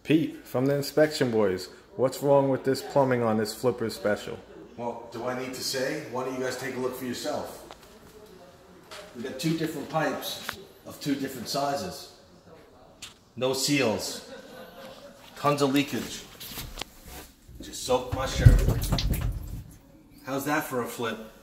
Pete, from the Inspection Boys, what's wrong with this plumbing on this Flipper Special? Well, do I need to say? Why don't you guys take a look for yourself? We got two different pipes of two different sizes. No seals. Tons of leakage. Just soaked my shirt. How's that for a flip?